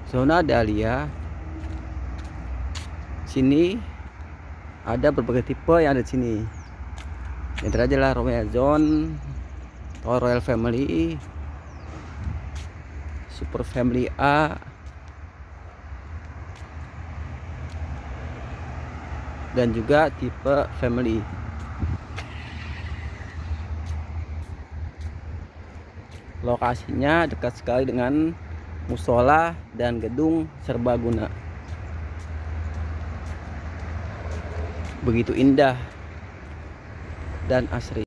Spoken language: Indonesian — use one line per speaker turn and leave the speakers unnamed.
Zona Dahlia. Sini ada berbagai tipe yang ada di sini. Yang terakhir adalah Romeo Zone, Royal Family, Super Family A, dan juga tipe Family. Lokasinya dekat sekali dengan musola dan gedung serbaguna. Begitu indah dan asri.